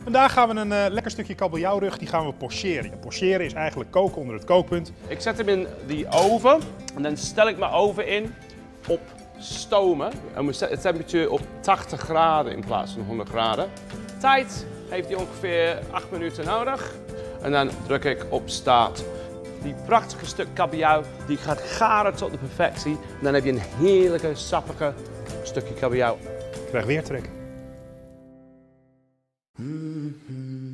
Vandaag gaan we een lekker stukje kabeljauwrug, die gaan we pocheren. Ja, pocheren is eigenlijk koken onder het kookpunt. Ik zet hem in die oven en dan stel ik mijn oven in op stomen. En we zetten de temperatuur op 80 graden in plaats van 100 graden. Tijd heeft hij ongeveer 8 minuten nodig. En dan druk ik op start. Die prachtige stuk kabeljauw die gaat garen tot de perfectie. En dan heb je een heerlijke, sappige stukje kabeljauw. Ik krijg weer trek.